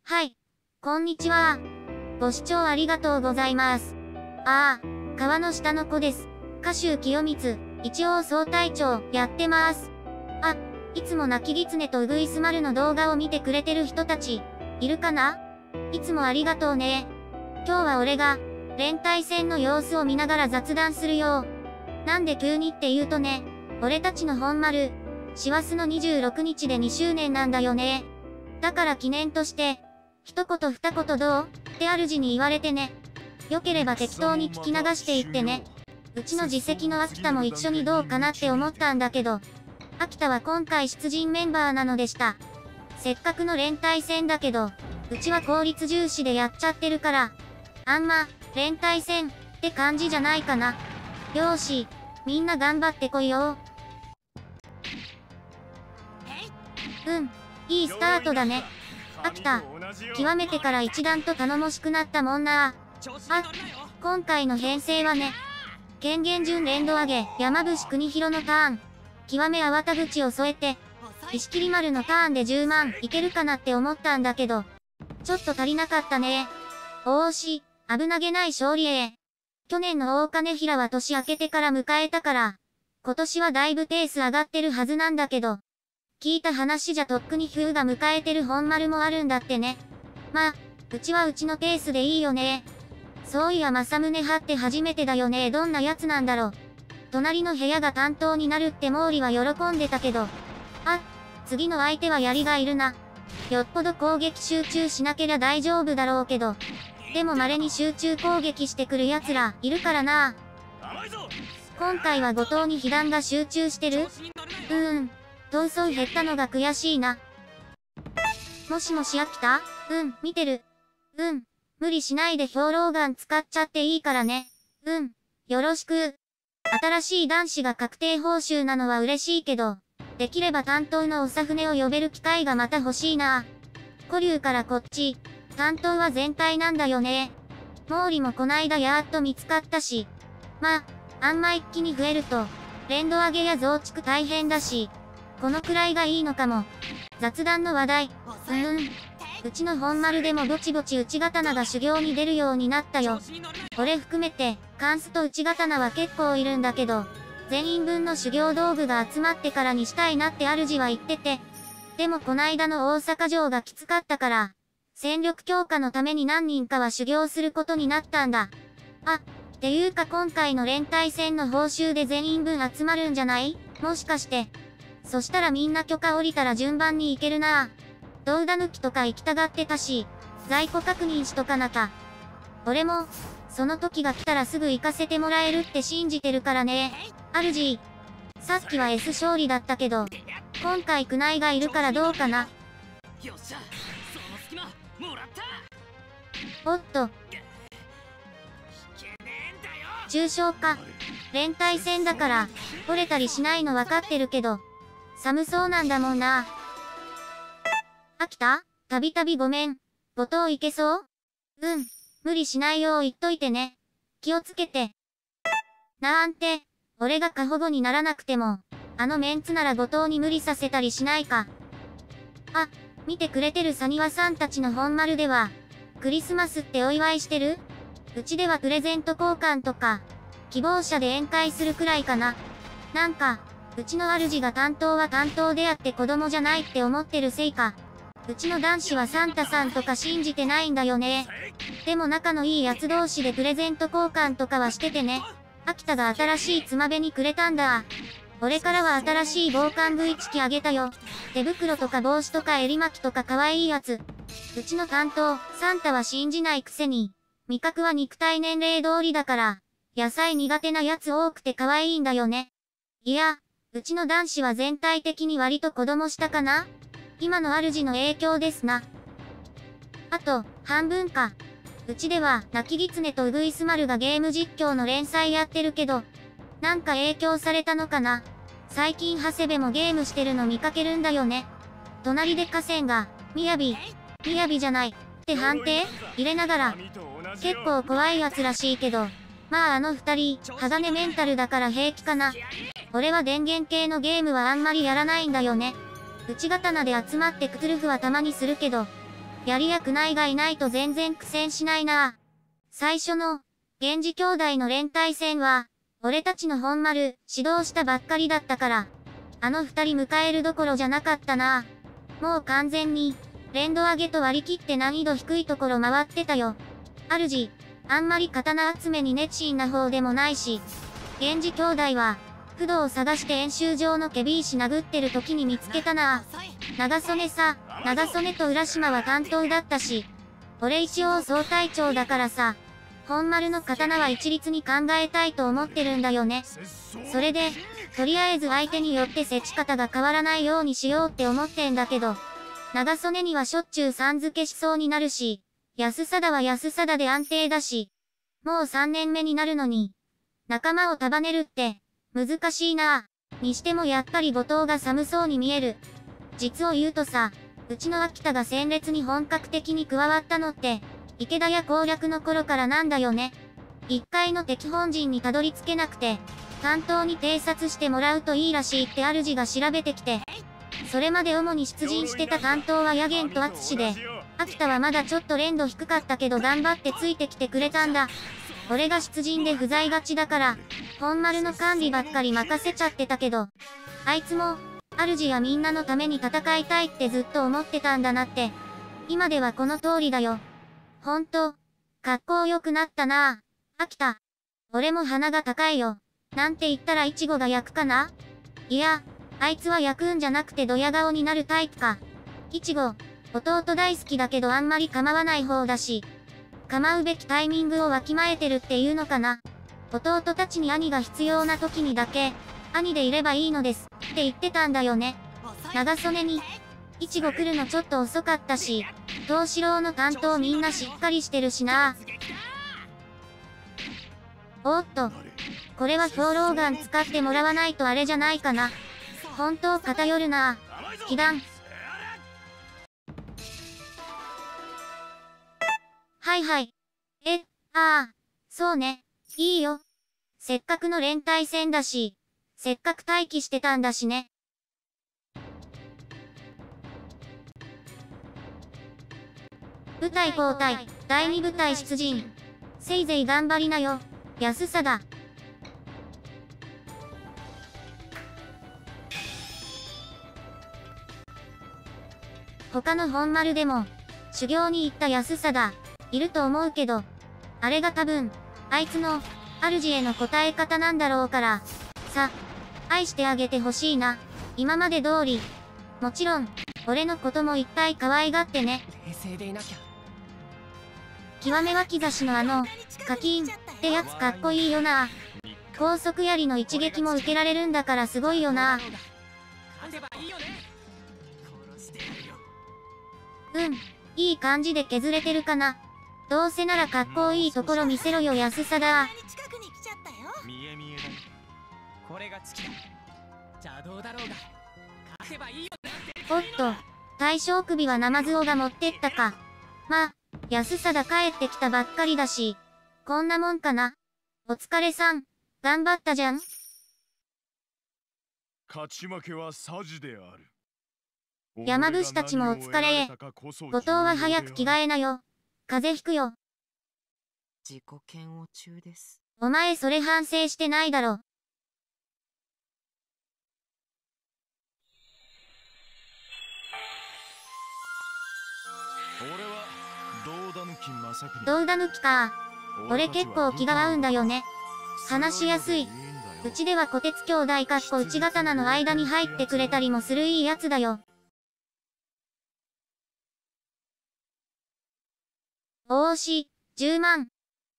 はい。こんにちは。ご視聴ありがとうございます。川の下の子です。歌集清光、一応総隊長、やってます。いつも泣き狐とうぐいす丸の動画を見てくれてる人たち、いるかな？いつもありがとうね。今日は俺が、連隊戦の様子を見ながら雑談するよ。なんで急にって言うとね、俺たちの本丸、師走の26日で2周年なんだよね。だから記念として、一言二言どう？って主に言われてね。よければ適当に聞き流していってね。うちの自責の秋田も一緒にどうかなって思ったんだけど、秋田は今回出陣メンバーなのでした。せっかくの連隊戦だけど、うちは効率重視でやっちゃってるから、あんま、連隊戦って感じじゃないかな。よし、みんな頑張ってこいよ。いいスタートだね。秋田、極めてから一段と頼もしくなったもんな。今回の編成はね、権限順連度上げ、山伏国広のターン、極め粟田口を添えて、石切丸のターンで10万いけるかなって思ったんだけど、ちょっと足りなかったね。おーし、危なげない勝利へ。去年の大金平は年明けてから迎えたから、今年はだいぶペース上がってるはずなんだけど、聞いた話じゃとっくに風が迎えてる本丸もあるんだってね。うちはうちのペースでいいよね。そういや正宗派って初めてだよね。どんなやつなんだろう。隣の部屋が担当になるって毛利は喜んでたけど。次の相手は槍がいるな。よっぽど攻撃集中しなけりゃ大丈夫だろうけど。でも稀に集中攻撃してくる奴らいるからな。今回は後藤に被弾が集中してる？闘争減ったのが悔しいな。もしもし秋田？見てる。無理しないで兵糧丸使っちゃっていいからね。よろしく。新しい男子が確定報酬なのは嬉しいけど、できれば担当の長船を呼べる機会がまた欲しいな。古流からこっち、担当は全体なんだよね。毛利もこないだやっと見つかったし。あんま一気に増えると、連度上げや増築大変だし、このくらいがいいのかも。雑談の話題。うちの本丸でもぼちぼち内刀が修行に出るようになったよ。俺含めて、関数と内刀は結構いるんだけど、全員分の修行道具が集まってからにしたいなって主は言ってて。でもこないだの大阪城がきつかったから、戦力強化のために何人かは修行することになったんだ。っていうか今回の連隊戦の報酬で全員分集まるんじゃない？もしかして。そしたらみんな許可下りたら順番に行けるなぁ。胴田抜きとか行きたがってたし、在庫確認しとかなか。俺も、その時が来たらすぐ行かせてもらえるって信じてるからね。主。さっきは S 勝利だったけど、今回宮内がいるからどうかな。おっと。重傷か。連隊戦だから、折れたりしないの分かってるけど、寒そうなんだもんな。秋田？たびたびごめん。後藤行けそう？無理しないよう言っといてね。気をつけて。なんて、俺が過保護にならなくても、あのメンツなら後藤に無理させたりしないか。見てくれてるサニワさんたちの本丸では、クリスマスってお祝いしてる？うちではプレゼント交換とか、希望者で宴会するくらいかな。なんか、うちの主が担当は担当であって子供じゃないって思ってるせいか。うちの男子はサンタさんとか信じてないんだよね。でも仲のいい奴同士でプレゼント交換とかはしててね。秋田が新しいつまべにくれたんだ。俺からは新しい防寒 V チキあげたよ。手袋とか帽子とか襟巻きとか可愛いやつ。うちの担当、サンタは信じないくせに、味覚は肉体年齢通りだから、野菜苦手なやつ多くて可愛いんだよね。いや、うちの男子は全体的に割と子供下かな？今の主の影響ですな。あと、半分か。うちでは、泣き狐とうぐいす丸がゲーム実況の連載やってるけど、なんか影響されたのかな。最近長谷部もゲームしてるの見かけるんだよね。隣で河川が、みやびじゃない、って判定入れながら、結構怖いやつらしいけど、あの二人、鋼メンタルだから平気かな。俺は電源系のゲームはあんまりやらないんだよね。内刀で集まってクトゥルフはたまにするけど、 やりやくないがいないと全然苦戦しないな。最初の、源氏兄弟の連帯戦は、俺たちの本丸、指導したばっかりだったから、あの二人迎えるどころじゃなかったな。もう完全に、連動上げと割り切って難易度低いところ回ってたよ。主、あんまり刀集めに熱心な方でもないし、源氏兄弟は、工藤を探して演習場のケビ石殴ってる時に見つけたな。長曽根さ、長曽根と浦島は担当だったし、俺一応総隊長だからさ、本丸の刀は一律に考えたいと思ってるんだよね。それで、とりあえず相手によって設置方が変わらないようにしようって思ってんだけど、長曽根にはしょっちゅうさん付けしそうになるし、安貞は安貞で安定だし、もう3年目になるのに、仲間を束ねるって、難しいなぁ。にしてもやっぱり後藤が寒そうに見える。実を言うとさ、うちの秋田が戦列に本格的に加わったのって、池田屋攻略の頃からなんだよね。一回の敵本陣にたどり着けなくて、担当に偵察してもらうといいらしいって主が調べてきて、それまで主に出陣してた担当は野源と淳で、秋田はまだちょっと連度低かったけど頑張ってついてきてくれたんだ。俺が出陣で不在がちだから、本丸の管理ばっかり任せちゃってたけど、あいつも、主やみんなのために戦いたいってずっと思ってたんだなって。今ではこの通りだよ。ほんと、かっこよくなったなぁ。秋田。俺も鼻が高いよ。なんて言ったらイチゴが焼くかな？いや、あいつは焼くんじゃなくてドヤ顔になるタイプか。イチゴ、弟大好きだけどあんまり構わない方だし、構うべきタイミングをわきまえてるっていうのかな。弟たちに兄が必要な時にだけ、兄でいればいいのです、って言ってたんだよね。長曽根に、イチゴ来るのちょっと遅かったし、東四郎の担当みんなしっかりしてるしな。おっと、これは兵糧丸使ってもらわないとあれじゃないかな。本当偏るな。被弾。はいはい。そうね。いいよ。せっかくの連帯戦だし、せっかく待機してたんだしね。部隊交代、第2部隊出陣。せいぜい頑張りなよ、安貞。他の本丸でも、修行に行った安貞、いると思うけど、あれが多分、あいつの、主への答え方なんだろうから、さ、愛してあげてほしいな。今まで通り。もちろん、俺のこともいっぱい可愛がってね。 冷静でいなきゃ。 極め脇差しの課金ってやつかっこいいよな。高速槍の一撃も受けられるんだからすごいよな。いい感じで削れてるかな。どうせならかっこいいところ見せろよ安貞。 見え見えだ。これが月だ。邪道だろうが勝てばいいよなって。 おっと、大将首はナマズオが持ってったか。まあ、安貞帰ってきたばっかりだし、こんなもんかな。お疲れさん、頑張ったじゃん。 勝ち負けはさじである。 山伏たちもお疲れ。後藤は早く着替えなよ。風邪ひくよ。 自己嫌悪中です。 お前それ反省してないだろ。 俺は胴田抜き正国。 胴田抜きか。俺結構気が合うんだよね。話しやすい。うちでは虎鉄兄弟かっこ内刀の間に入ってくれたりもするいいやつだよ。おーし、10万。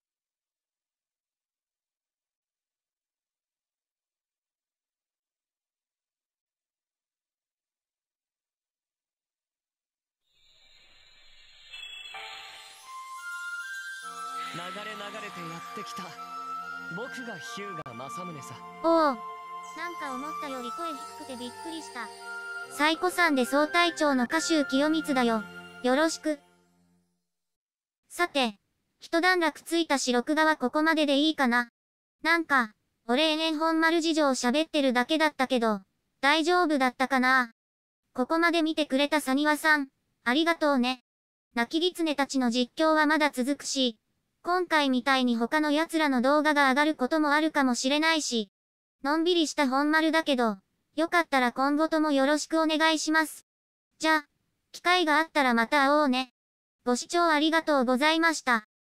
流れてやってきた。僕が日向正宗さ。 おお。なんか思ったより声低くてびっくりした。最古参で総隊長の家州清光だよ。よろしく。さて、一段落ついたし録画はここまででいいかな。なんか、俺延々本丸事情喋ってるだけだったけど、大丈夫だったかな。ここまで見てくれたサニワさん、ありがとうね。 泣き狐たちの実況はまだ続くし、今回みたいに他の奴らの動画が上がることもあるかもしれないし、のんびりした本丸だけど、よかったら今後ともよろしくお願いします。じゃあ、機会があったらまた会おうね。ご視聴ありがとうございました。